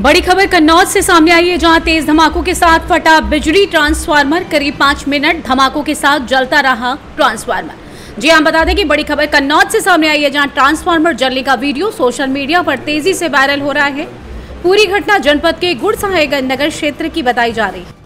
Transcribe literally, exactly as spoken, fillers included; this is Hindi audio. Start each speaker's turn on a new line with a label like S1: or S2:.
S1: बड़ी खबर कन्नौज से सामने आई है, जहां तेज धमाकों के साथ फटा बिजली ट्रांसफार्मर। करीब पाँच मिनट धमाकों के साथ जलता रहा ट्रांसफार्मर। जी हम बता दें कि बड़ी खबर कन्नौज से सामने आई है, जहां ट्रांसफार्मर जलने का वीडियो सोशल मीडिया पर तेजी से वायरल हो रहा है। पूरी घटना जनपद के गुड़साहेगंज नगर क्षेत्र की बताई जा रही है।